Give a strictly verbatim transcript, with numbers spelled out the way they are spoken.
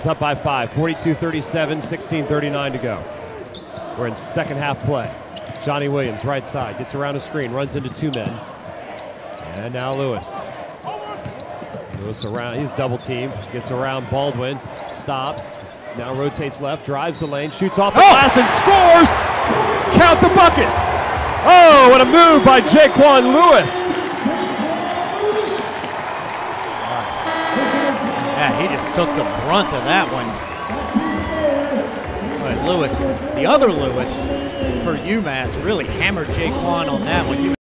It's up by five, forty-two thirty-seven, sixteen thirty-nine to go. We're in second half play. Johnny Williams, right side, gets around a screen, runs into two men. And now Lewis. Lewis around, he's double teamed, gets around Baldwin, stops, now rotates left, drives the lane, shoots off the oh! glass and scores! Count the bucket! Oh, what a move by Jaquan Lewis! Yeah, he just took the brunt of that one. But Lewis, the other Lewis for UMass, really hammered Jaquan on that one.